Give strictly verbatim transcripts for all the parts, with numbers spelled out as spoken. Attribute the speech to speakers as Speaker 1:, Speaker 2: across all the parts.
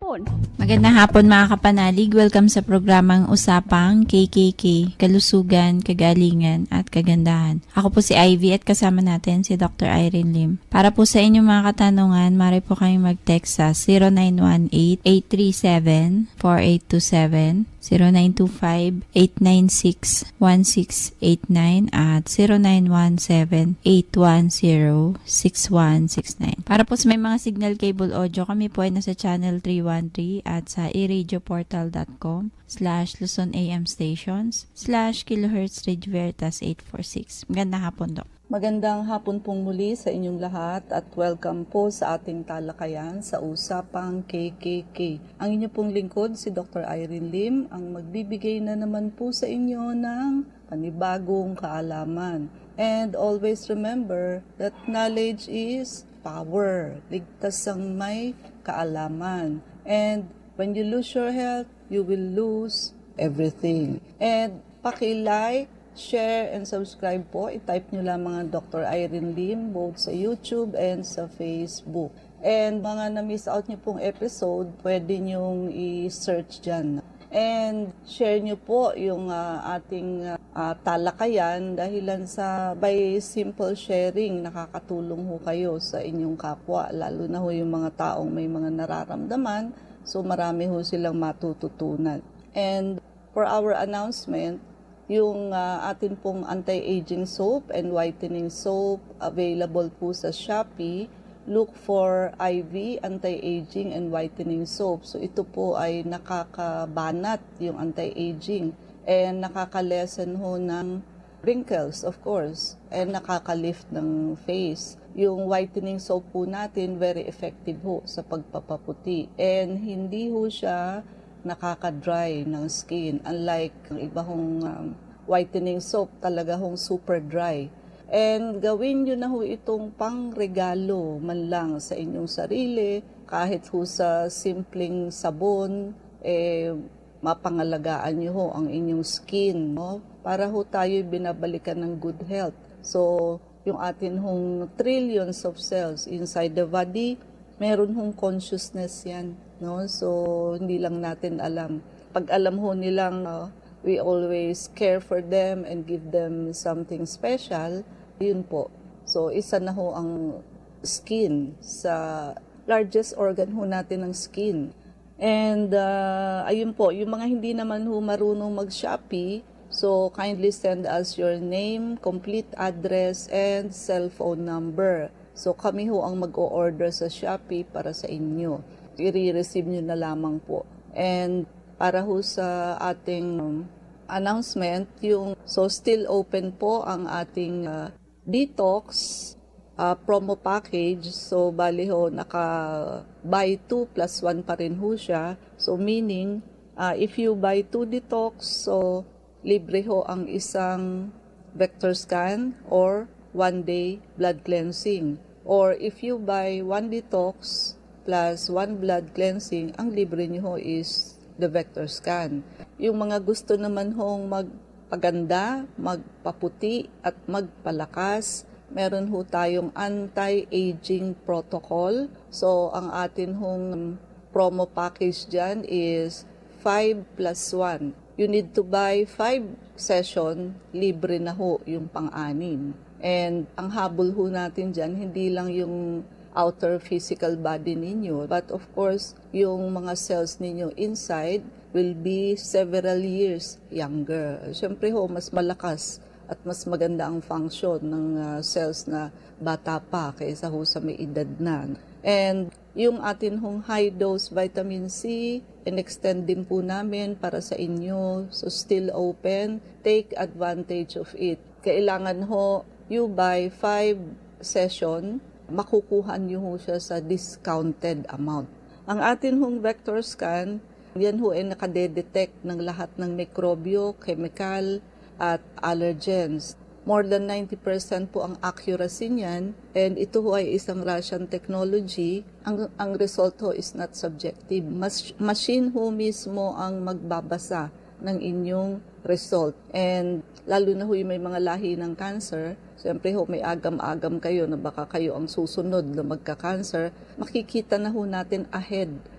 Speaker 1: hapon.
Speaker 2: Magandang hapon mga kapanalig. Welcome sa programang Usapang K K K, Kalusugan, Kagalingan at Kagandahan. Ako po si Ivy at kasama natin si Doctor Irene Lim. Para po sa inyong mga katanungan, maaari po kayong mag-text sa zero nine one eight, eight three seven, four eight two seven, zero nine two five, eight nine six, one six eight nine at zero nine one seven, eight one zero, six one six nine. Para po sa may mga signal cable audio, kami po ay nasa channel three one three at sa i radio portal dot com slash Luzon A M stations slash kilohertz radio veritas eight four six. Magandang hapon, Dok.
Speaker 3: Magandang hapon pong muli sa inyong lahat at welcome po sa ating talakayan sa Usapang K K K. Ang inyo pong lingkod, si Doctor Irene Lim, ang magbibigay na naman po sa inyo ng panibagong kaalaman. And always remember that knowledge is power. Ligtas ang may kaalaman. And when you lose your health, you will lose everything. And paki-like, share, and subscribe po. I-type nyo lang mga Doctor Irene Lim both sa YouTube and sa Facebook. And mga na-miss out nyo pong episode, pwede nyong i-search dyan. And share nyo po yung uh, ating uh, talakayan dahilan sa by simple sharing, nakakatulong ho kayo sa inyong kapwa, lalo na ho yung mga taong may mga nararamdaman, so marami ho silang matututunan. And for our announcement, yung uh, atin pong anti-aging soap and whitening soap available po sa Shopee. Look for I V, anti-aging and whitening soap. So ito po ay nakakabanat yung anti-aging and nakaka-lessen ho ng wrinkles, of course, and nakaka-lift ng face. Yung whitening soap po natin, very effective ho sa pagpapaputi. And hindi ho siya nakaka-dry ng skin. Unlike ang iba hong um, whitening soap, talaga hong super dry. And gawin nyo na ho itong pang-regalo man lang sa inyong sarili, kahit ho sa simpleng sabon, eh, mapangalagaan nyo ho ang inyong skin, no? Para ho tayo binabalikan ng good health. So, yung atin hong trillions of cells inside the body, meron hong consciousness yan, no? So, hindi lang natin alam. Pag alam ho nilang uh, we always care for them and give them something special, yun po. So, isa na ho ang skin sa largest organ ho natin ng skin. And, uh, ayun po, yung mga hindi naman ho marunong mag-Shopee, so kindly send us your name, complete address, and cellphone number. So, kami ho ang mag-o-order sa Shopee para sa inyo. I-receive nyo na lamang po. And, para ho sa ating um, announcement, yung so still open po ang ating uh, detox uh, promo package. So bali ho, naka buy two plus one pa rin ho siya. So meaning, uh, if you buy two detox, so libre ho ang isang vector scan or one day blood cleansing. Or if you buy one detox plus one blood cleansing, ang libre nyo ho is the vector scan. Yung mga gusto naman hong magpaganda, magpaputi at magpalakas, meron ho tayong anti-aging protocol. So, ang atin hong promo package dyan is five plus one. You need to buy five session, libre na ho yung pang-anim. And ang habol ho natin dyan, hindi lang yung outer physical body ninyo, but of course, yung mga cells ninyo inside will be several years younger. Siyempre ho, mas malakas at mas maganda ang function ng uh, cells na bata pa kaysa ho sa may edad na. And yung atin hong high-dose vitamin C, in-extend din po namin para sa inyo. So still open, take advantage of it. Kailangan ho, you buy five session, makukuha nyo ho siya sa discounted amount. Ang atin hong vector scan, yan ho ay nakadedetect ng lahat ng mikrobyo, chemical, at allergens. More than ninety percent po ang accuracy niyan, and ito ho ay isang Russian technology. Ang, ang result ho is not subjective. Mas, machine ho mismo ang magbabasa ng inyong result. And lalo na ho yung may mga lahi ng cancer, siyempre ho may agam-agam kayo na baka kayo ang susunod na magka-cancer, makikita na ho natin ahead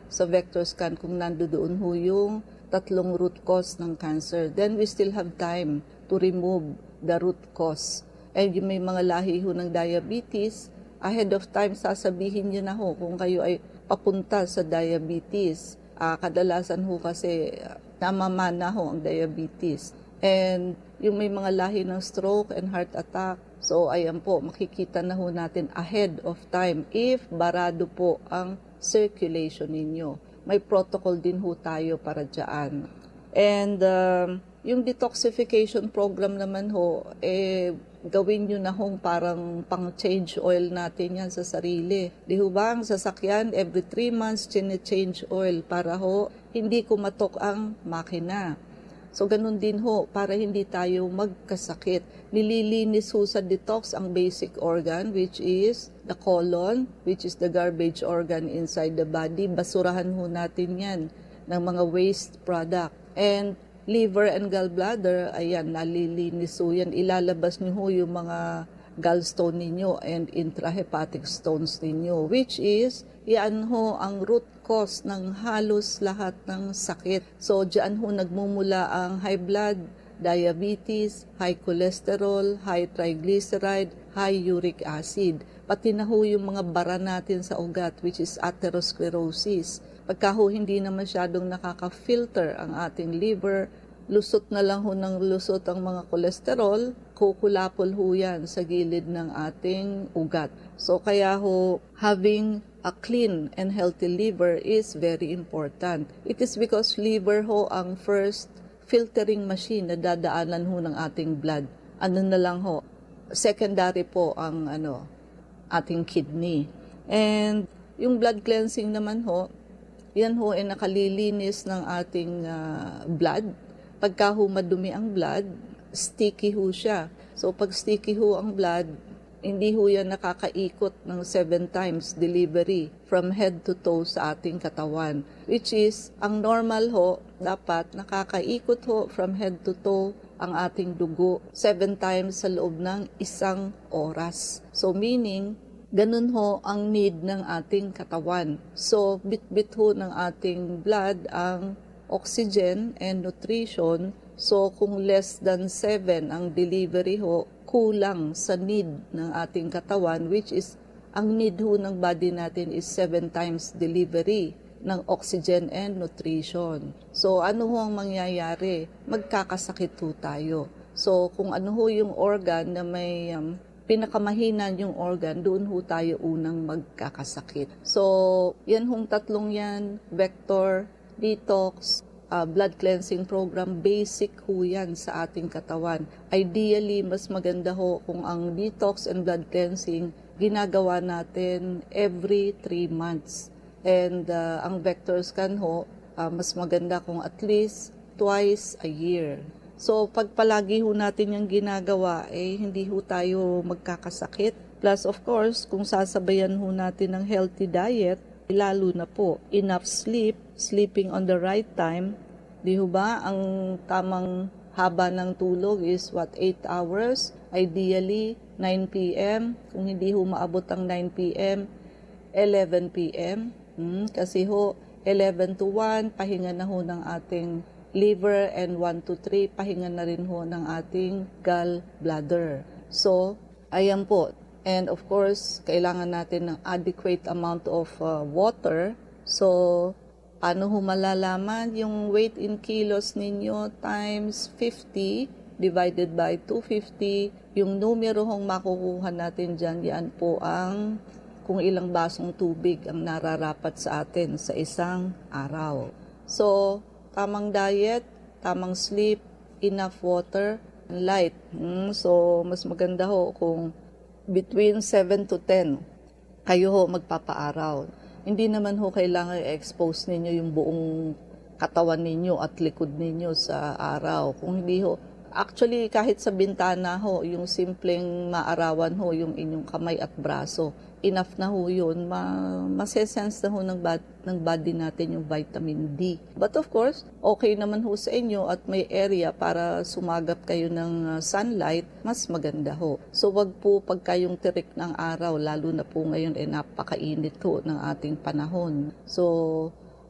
Speaker 3: sa vector scan kung nandoon ho yung tatlong root cause ng cancer. Then we still have time to remove the root cause. And yung may mga lahi ho ng diabetes, ahead of time sasabihin nyo na ho kung kayo ay papunta sa diabetes. Uh, kadalasan ho kasi uh, namamana ho ang diabetes. And yung may mga lahi ng stroke and heart attack, so ayan po, makikita na ho natin ahead of time if barado po ang circulation ninyo. May protocol din ho tayo para dyan. And um, yung detoxification program naman ho, eh, gawin nyo na hong parang pang-change oil natin yan sa sarili. Di ho ba ang sasakyan, every three months, change oil para ho, hindi kumatok ang makina. So, ganun din ho, para hindi tayo magkasakit. Nililinis ho sa detox ang basic organ, which is the colon, which is the garbage organ inside the body. Basurahan ho natin yan ng mga waste product. And liver and gallbladder, ayan, nalilinis ho yan. Ilalabas niyo ho yung mga gallstone ninyo and intrahepatic stones ninyo, which is, yan ho ang root cause ng halos lahat ng sakit. So, diyan ho nagmumula ang high blood, diabetes, high cholesterol, high triglyceride, high uric acid. Pati na ho yung mga bara natin sa ugat, which is atherosclerosis. Pagka ho hindi na masyadong nakaka-filter ang ating liver, lusot na lang ho ng lusot ang mga kolesterol, kukulapol ho yan sa gilid ng ating ugat. So kaya ho, having a clean and healthy liver is very important. It is because liver ho ang first filtering machine na dadaanan ho ng ating blood. Ano na lang ho, secondary po ang ano, ating kidney. And yung blood cleansing naman ho, yan ho ay nakalilinis ng ating uh, blood. Pagka ho madumi ang blood, sticky ho siya. So pag sticky ho ang blood, hindi ho yan nakakaikot ng seven times delivery from head to toe sa ating katawan. Which is, ang normal ho, dapat nakakaikot ho from head to toe ang ating dugo seven times sa loob ng isang oras. So meaning, ganun ho ang need ng ating katawan. So bit-bit ho ng ating blood ang oxygen and nutrition. So kung less than seven ang delivery ho, kulang sa need ng ating katawan, which is, ang need ho ng body natin is seven times delivery ng oxygen and nutrition. So ano ho ang mangyayari? Magkakasakit ho tayo. So kung ano ho yung organ na may um, pinakamahinan yung organ, doon ho tayo unang magkakasakit. So yan hong tatlong yan, vector, detox, Uh, blood cleansing program, basic ho yan sa ating katawan. Ideally, mas maganda ho kung ang detox and blood cleansing ginagawa natin every three months. And uh, ang vector scan ho, uh, mas maganda kung at least twice a year. So, pag palagi ho natin yung ginagawa, eh, hindi ho tayo magkakasakit. Plus, of course, kung sasabayan ho natin ng healthy diet, lalo na po, enough sleep, sleeping on the right time. Di ho ba, ang tamang haba ng tulog is what, eight hours? Ideally, nine p.m. Kung hindi ho maabot ang nine p.m., eleven p.m. Hmm, kasi ho, eleven to one, pahinga na ho ng ating liver, and one to three, pahinga na rin ho ng ating gallbladder. So, ayan po. And of course, kailangan natin ng adequate amount of uh, water. So, paano ho malalaman yung weight in kilos ninyo times fifty divided by two hundred fifty? Yung numero hong makukuha natin dyan, yan po ang kung ilang basong tubig ang nararapat sa atin sa isang araw. So, tamang diet, tamang sleep, enough water, light. Hmm, so, mas maganda ho kung between seven to ten, kayo ho magpapaaraw. Hindi naman ho kailangan i-expose ninyo yung buong katawan ninyo at likod ninyo sa araw. Kung hindi ho, actually kahit sa bintana ho, yung simpleng maarawan ho, yung inyong kamay at braso, enough na ho yun, ma masesense na ho ng, bad, ng body natin yung vitamin D. But of course, okay naman ho sa inyo at may area para sumagap kayo ng sunlight, mas maganda ho. So wag po pagka yung tirik ng araw, lalo na po ngayon, eh napakainit ho ng ating panahon. So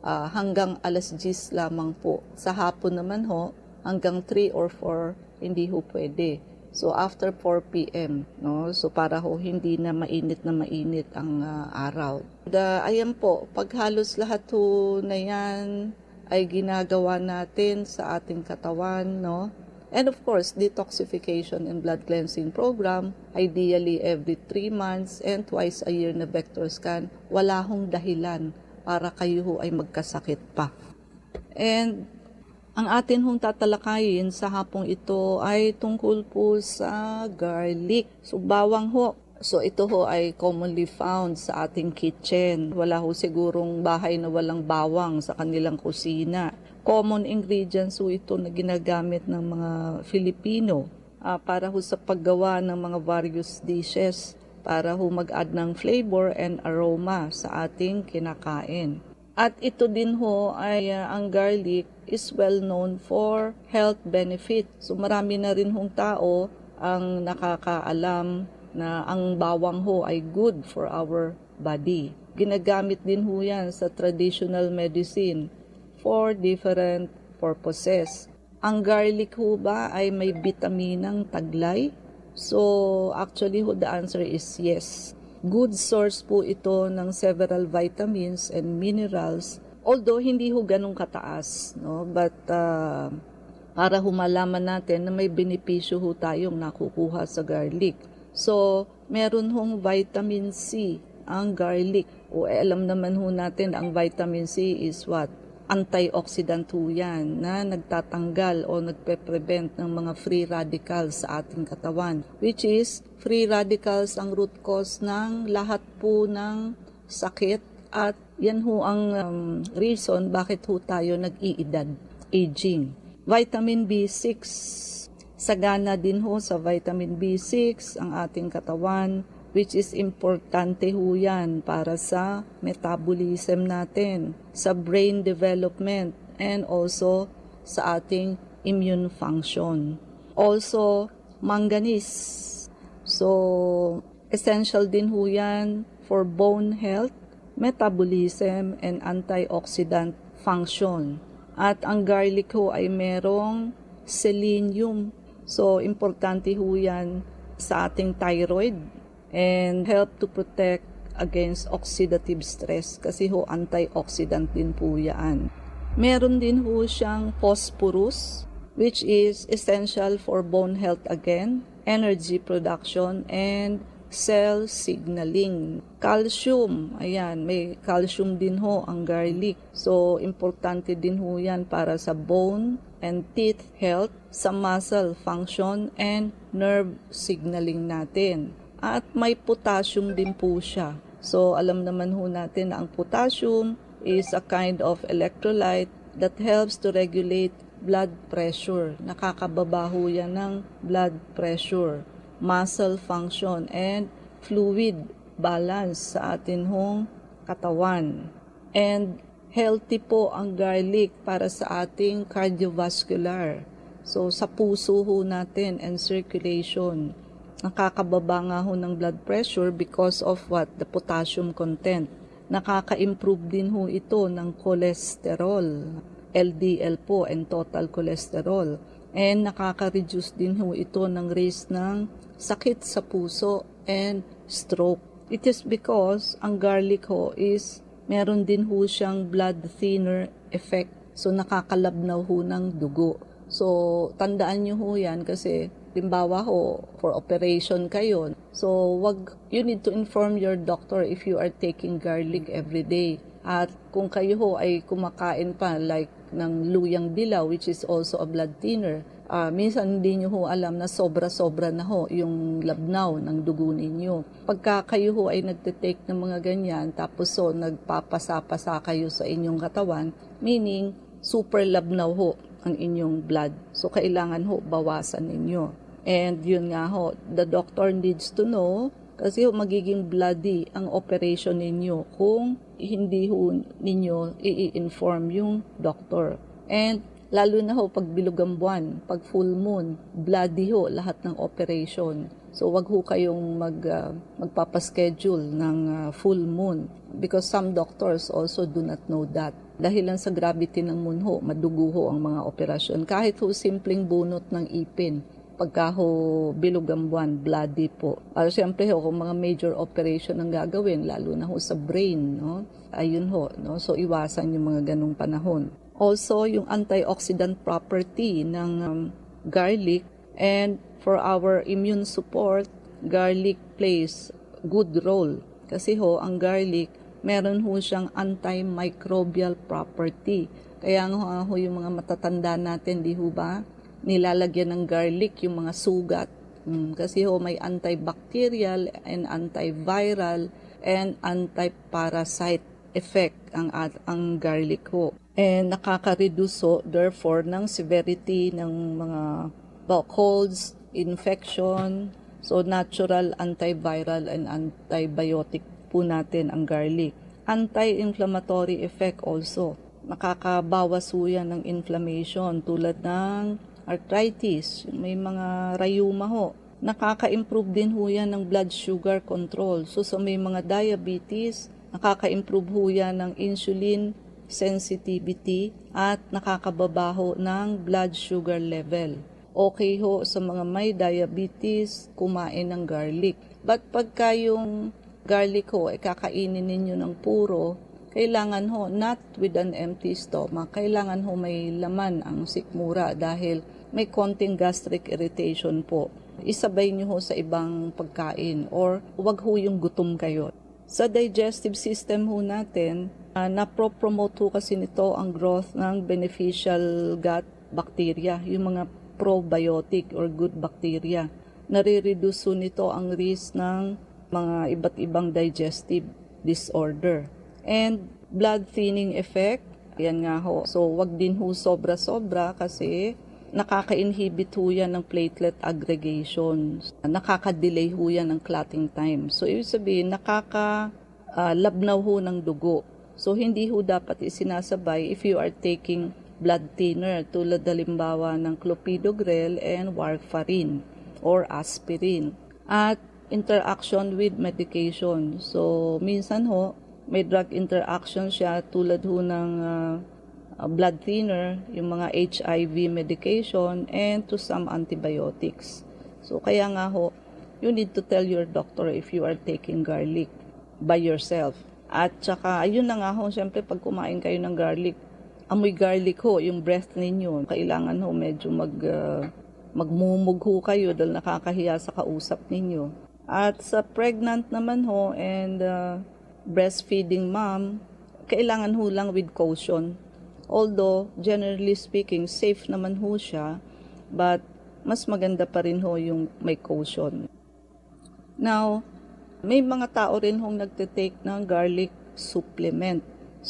Speaker 3: uh, hanggang alas diyes lamang po. Sa hapon naman ho, hanggang three or four, hindi ho pwede. So after four p.m., no? So para ho hindi na mainit na mainit ang uh, araw. The, ayan po, pag halos lahat ho na yan ay ginagawa natin sa ating katawan, no? And of course, detoxification and blood cleansing program, ideally every three months and twice a year na vector scan, wala hong dahilan para kayo ho ay magkasakit pa. And ang atin hong tatalakayin sa hapong ito ay tungkol po sa garlic. So bawang ho. So ito ho ay commonly found sa ating kitchen. Wala ho sigurong bahay na walang bawang sa kanilang kusina. Common ingredients ho ito na ginagamit ng mga Filipino uh, para ho sa paggawa ng mga various dishes, para ho mag-add ng flavor and aroma sa ating kinakain. At ito din ho ay uh, ang garlic is well known for health benefit. So marami na rin hong tao ang nakakaalam na ang bawang ho ay good for our body. Ginagamit din ho yan sa traditional medicine for different purposes. Ang garlic ho ba ay may bitaminang taglay? So actually ho the answer is yes. Good source po ito ng several vitamins and minerals, although hindi ho ganun kataas, no? But uh, para ho malaman natin na may benepisyo ho tayong nakukuha sa garlic. So meron hong vitamin C ang garlic. O eh, alam naman ho natin ang vitamin C is what? Antioxidant ho yan na nagtatanggal o nagpe-prevent ng mga free radicals sa ating katawan, which is free radicals ang root cause ng lahat po ng sakit, at yan ho ang um, reason bakit ho tayo nag-iedad, aging. Vitamin B six, sagana din ho sa vitamin B six ang ating katawan, which is importante ho yan para sa metabolism natin, sa brain development, and also sa ating immune function. Also, manganese. So, essential din ho yan for bone health, metabolism, and antioxidant function. At ang garlic ho ay merong selenium. So, importante ho yan sa ating thyroid, and help to protect against oxidative stress kasi ho antioxidant din po yan. Meron din ho siyang phosphorus, which is essential for bone health again, energy production, and cell signaling. Calcium, ayan, may calcium din ho ang garlic. So, importante din ho yan para sa bone and teeth health, sa muscle function, and nerve signaling natin. At may potassium din po siya. So, alam naman ho natin na ang potassium is a kind of electrolyte that helps to regulate blood pressure. Nakakababa ho yan ng blood pressure, muscle function, and fluid balance sa atin hong katawan. And healthy po ang garlic para sa ating cardiovascular. So, sa puso ho natin and circulation. Nakakababa nga ho ng blood pressure because of what? The potassium content. Nakaka-improve din ho ito ng cholesterol, L D L po, and total cholesterol. And nakaka-reduce din ho ito ng risk ng sakit sa puso and stroke. It is because ang garlic ho is meron din ho siyang blood thinner effect. So nakakalabnaw ho ng dugo. So tandaan nyo ho yan kasi limbawa ho, for operation kayo. So, wag, you need to inform your doctor if you are taking garlic every day. At kung kayo ho ay kumakain pa like ng luyang dilaw, which is also a blood thinner, uh, minsan hindi nyo ho alam na sobra-sobra na ho yung labnaw ng dugo ninyo. Pagka kayo ho ay nagtitake ng mga ganyan, tapos so nagpapasa-pasa kayo sa inyong katawan, meaning super labnaw ho ang inyong blood. So, kailangan ho bawasan ninyo. And yun nga ho, the doctor needs to know kasi ho magiging bloody ang operation ninyo kung hindi ho ninyo i-inform yung doctor. And lalo na ho pag bilog ang buwan, pag full moon, bloody ho lahat ng operation. So wag ho kayong mag, uh, magpapaschedule ng uh, full moon because some doctors also do not know that. Dahil lang sa gravity ng moon ho, madugo ho ang mga operasyon. Kahit ho simpleng bunot ng ipin, pagka ho bilog ang buwan, bloody po. Para siyempre ho, kung mga major operation ang gagawin, lalo na ho sa brain, no? Ayun ho, no? So iwasan yung mga ganong panahon. Also, yung antioxidant property ng um, garlic, and for our immune support, garlic plays good role. Kasi ho, ang garlic, meron ho siyang antimicrobial property. Kaya nga ho, yung mga matatanda natin, di ho ba, nilalagyan ng garlic yung mga sugat. Hmm, kasi ho, may antibacterial and antiviral and antiparasite effect ang, ang garlic ho. And nakaka-reduce ho, therefore, ng severity ng mga well, colds, infection. So, natural antiviral and antibiotic po natin ang garlic. Anti-inflammatory effect also. Nakakabawas po yan ng inflammation tulad ng arthritis, may mga rayuma ho. Nakaka-improve din ho yan ng blood sugar control. So sa may mga diabetes, nakaka-improve ho yan ng insulin sensitivity at nakakababa ho ng blood sugar level. Okay ho sa mga may diabetes, kumain ng garlic. But pagka yung garlic ho, ay kakainin ninyo ng puro, kailangan ho, not with an empty stomach, kailangan ho may laman ang sikmura dahil may konting gastric irritation po. Isabay nyo ho sa ibang pagkain or wag ho yung gutom kayo. Sa digestive system ho natin, uh, napro-promote ho kasi nito ang growth ng beneficial gut bacteria, yung mga probiotic or good bacteria. Nare-reduce ho nito ang risk ng mga iba't ibang digestive disorder. And blood thinning effect, yan nga ho. So, wag din ho sobra-sobra kasi nakaka-inhibit ho yan ng platelet aggregation. Nakaka-delay ho yan ng clotting time. So, ibig sabihin, nakaka-labnaw ho ng dugo. So, hindi ho dapat isinasabay if you are taking blood thinner tulad halimbawa ng clopidogrel and warfarin or aspirin. At interaction with medication. So, minsan ho, may drug interaction siya tulad ho ng uh, blood thinner, yung mga H I V medication, and to some antibiotics. So, kaya nga ho, you need to tell your doctor if you are taking garlic by yourself. At saka, ayun na nga ho, syempre pag kumain kayo ng garlic, amoy garlic ho, yung breath ninyo, kailangan ho medyo mag, uh, magmumug ho kayo dahil nakakahiya sa kausap ninyo. At sa pregnant naman ho and uh, breastfeeding mom, kailangan ho lang with caution. Although, generally speaking, safe naman ho siya, but mas maganda pa rin ho yung may caution. Now, may mga tao rin hong nagtitake ng garlic supplement.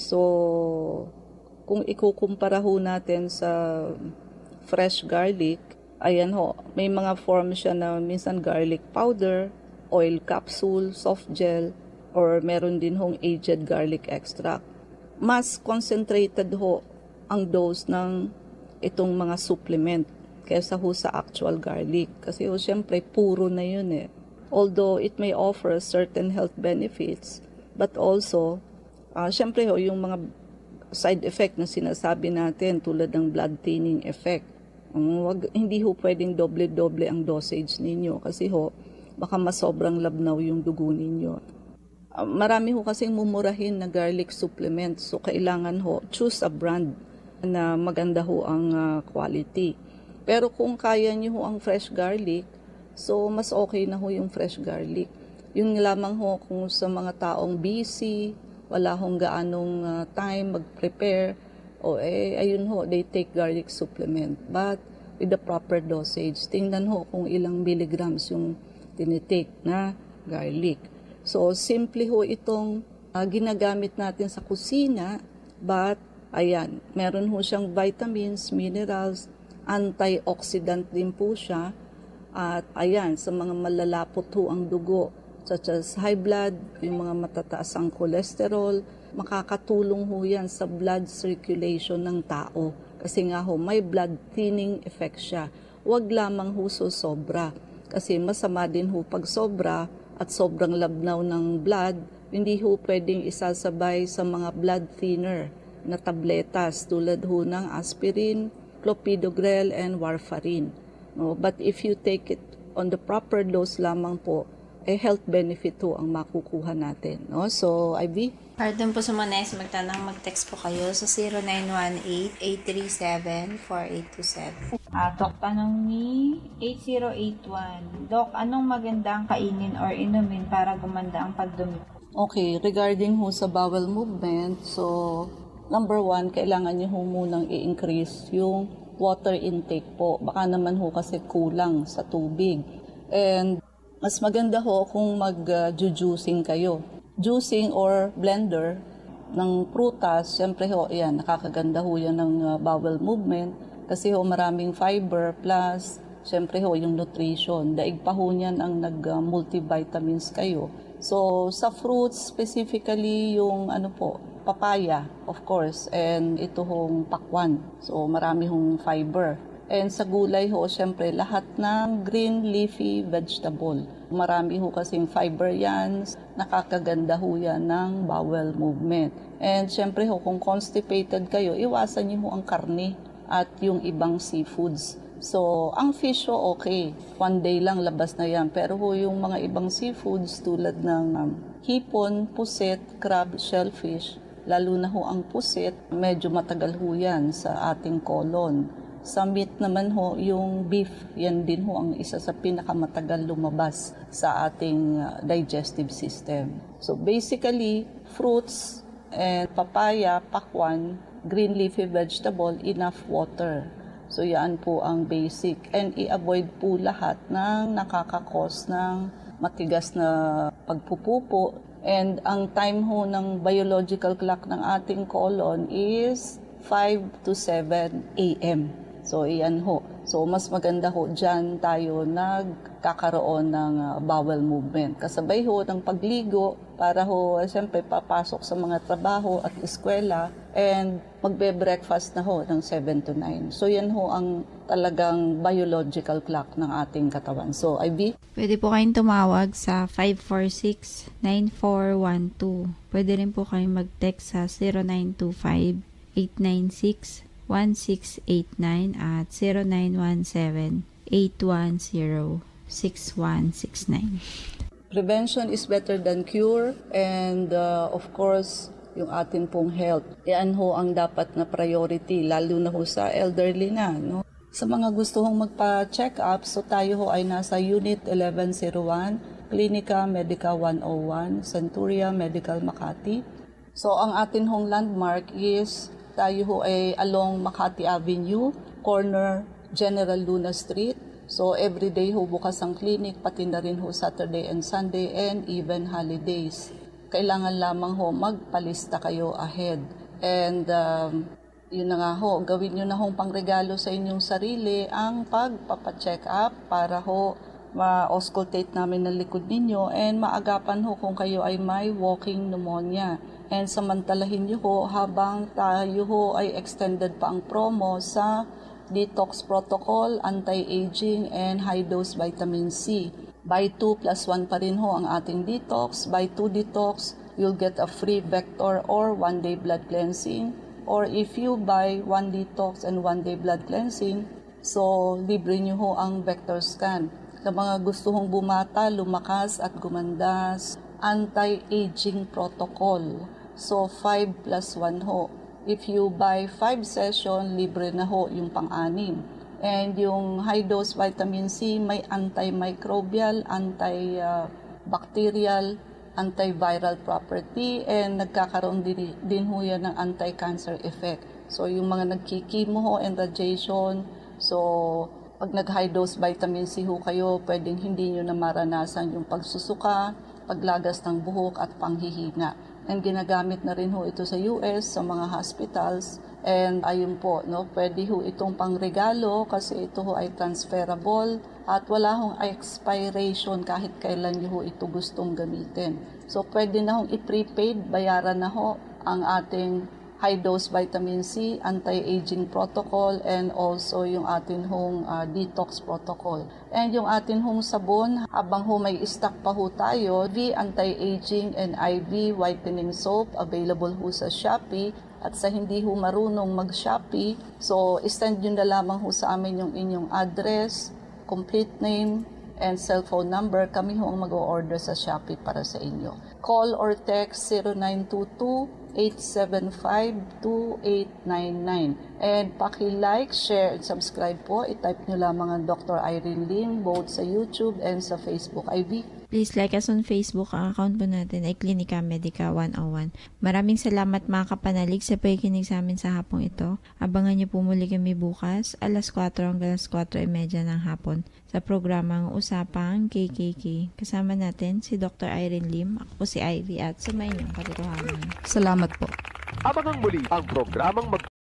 Speaker 3: So, kung ikukumpara ho natin sa fresh garlic, ayan ho, may mga form siya na minsan garlic powder, oil capsule, soft gel, or meron din hong aged garlic extract. Mas concentrated ho ang dose ng itong mga supplement kaysa ho sa actual garlic. Kasi ho, syempre, puro na yun eh. Although it may offer certain health benefits, but also, uh, syempre ho, yung mga side effect na sinasabi natin tulad ng blood thinning effect, um, wag, hindi ho pwedeng doble-doble ang dosage ninyo kasi ho, baka masobrang labnaw yung dugo ninyo. Uh, marami ho kasing mumurahin na garlic supplement, so kailangan ho, choose a brand na maganda ho ang uh, quality. Pero kung kaya nyo ho ang fresh garlic, so mas okay na ho yung fresh garlic. Yun lamang ho kung sa mga taong busy, wala hong gaanong uh, time mag-prepare, o eh, ayun ho, they take garlic supplement. But with the proper dosage, tingnan ho kung ilang milligrams yung tinitake na garlic. So, simple ho itong uh, ginagamit natin sa kusina, but ayan, meron ho siyang vitamins, minerals, antioxidant din po siya, at ayan, sa mga malalapot ho ang dugo, such as high blood, yung mga matataas ang cholesterol, makakatulong ho yan sa blood circulation ng tao. Kasi nga ho, may blood thinning effect siya. Huwag lamang ho so sobra. Kasi masama din ho pag sobra at sobrang labnaw ng blood, hindi ho pwedeng isasabay sa mga blood thinner na tabletas tulad ho ng aspirin, clopidogrel, and warfarin. No? But if you take it on the proper dose lamang po, eh, health benefit ho ang makukuha natin. No? So, Ivy?
Speaker 2: Para dun po sa mga nais magtanong, mag-text po kayo sa zero nine one eight, eight three seven, four eight two seven. Ah, Doc, tanong ni eight zero eight one. Doc, anong magandang kainin or inumin para gumanda ang pagdumi?
Speaker 3: Okay, regarding ho sa bowel movement, so number one, kailangan nyo ho munang i-increase yung water intake po. Baka naman ho kasi kulang sa tubig. And mas maganda ho kung mag-juicing kayo. Juicing or blender ng prutas, syempre ho, yan, nakakaganda ho yan ng uh, bowel movement kasi ho maraming fiber plus, syempre ho, yung nutrition. Daig pa ho niyan ang nag-multivitamins kayo. So, sa fruits, specifically yung ano po, papaya, of course, and ito hong pakwan. So, marami hong fiber. And sa gulay ho, syempre, lahat ng green leafy vegetable. Marami ho kasing fiber yan, nakakaganda ho yan ng bowel movement. And syempre ho, kung constipated kayo, iwasan niyo ho ang karne at yung ibang seafoods. So, ang fish ho, okay. One day lang, labas na yan. Pero ho, yung mga ibang seafoods tulad ng um, hipon, pusit, crab, shellfish, lalo na ho ang pusit, medyo matagal ho yan sa ating colon. Sa meat naman ho, yung beef, yan din ho ang isa sa pinakamatagal lumabas sa ating uh, digestive system. So basically, fruits and papaya, pakwan, green leafy vegetable, enough water. So yan po ang basic. And i-avoid po lahat ng nakakakos ng matigas na pagpupupo. And ang time ho ng biological clock ng ating colon is five to seven a m So, iyan ho. So, mas maganda ho, dyan tayo nagkakaroon ng uh, bowel movement. Kasabay ho ng pagligo para ho, siyempre, papasok sa mga trabaho at eskwela and magbe-breakfast na ho ng seven to nine. So, yan ho ang talagang biological clock ng ating katawan. So, Ivy?
Speaker 2: Pwede po kayong tumawag sa five four six, nine four one two. Pwede rin po kayong mag-text sa zero nine two five, eight nine six, one six eight nine at zero nine one seven, eight one zero, six one six nine.
Speaker 3: Prevention is better than cure and uh, of course, yung atin pong health. Yan ho ang dapat na priority, lalo na ho sa elderly na. No? Sa mga gusto hong magpa-check up, so tayo ho ay nasa Unit eleven oh one, Clinica Medica one oh one, Centuria Medical Makati. So ang atin hong landmark is tayo ho ay along Makati Avenue, corner General Luna Street. So every day ho bukas ang clinic, pati na rin ho Saturday and Sunday and even holidays. Kailangan lamang ho magpalista kayo ahead. And um, yun na nga ho, gawin nyo na hong pangregalo sa inyong sarili ang pagpapacheck up para ho ma-auscultate namin ng likod ninyo and maagapan ho kung kayo ay may walking pneumonia. And samantalahin nyo ho habang tayo ho ay extended pa ang promo sa detox protocol, anti-aging, and high-dose vitamin C. Buy two plus one pa rin ho ang ating detox. Buy two detox, you'll get a free vector or one-day blood cleansing. Or if you buy one detox and one-day blood cleansing, so libre nyo ho ang vector scan. Sa mga gusto hong bumata, lumakas at gumandas, anti-aging protocol. So, five plus one ho. If you buy five session, libre na ho yung pang-anim. And yung high-dose vitamin C, may antimicrobial, antibacterial, antiviral property, and nagkakaroon din, din ho yan ng anti-cancer effect. So, yung mga nagkikimo ho and radiation, so, pag nag-high-dose vitamin C ho kayo, pwedeng hindi nyo na maranasan yung pagsusuka, paglagas ng buhok at panghihina. And ginagamit na rin ho ito sa U S, sa mga hospitals. And ayun po, no, pwede ho itong pangregalo kasi ito ho ay transferable at wala hong expiration kahit kailan nyo ho ito gustong gamitin. So pwede na hong i-prepaid, bayaran na ho ang ating high-dose vitamin C, anti-aging protocol, and also yung atin hong uh, detox protocol. And yung atin hong sabon, habang ho may stock pa ho tayo, V anti-aging and I V whitening soap, available ho sa Shopee, At sa hindi ho marunong mag-Shopee, so send nyo na lamang ho sa amin yung inyong address, complete name, and cellphone number. Kami ho ang mag-o-order sa Shopee para sa inyo. Call or text zero nine two two, eight seven five, two eight nine nine. And paki-like, share, and subscribe po. I-type nyo lamang ang Doctor Irene Lim both sa YouTube and sa Facebook. Ivy?
Speaker 2: Please like us on Facebook. Ang account po natin ay Klinika Medica one oh one. Maraming salamat mga kapanalig sa pakikinig sa amin sa hapong ito. Abangan niyo po muli kami bukas, alas kwatro hanggang alas kwatro trenta ng hapon sa programang Usapang K K K. Kasama natin si Doctor Irene Lim. Ako po si Ivy at sa may inyong katotohanan.
Speaker 3: Salamat po.
Speaker 1: Abangang muli ang programang mag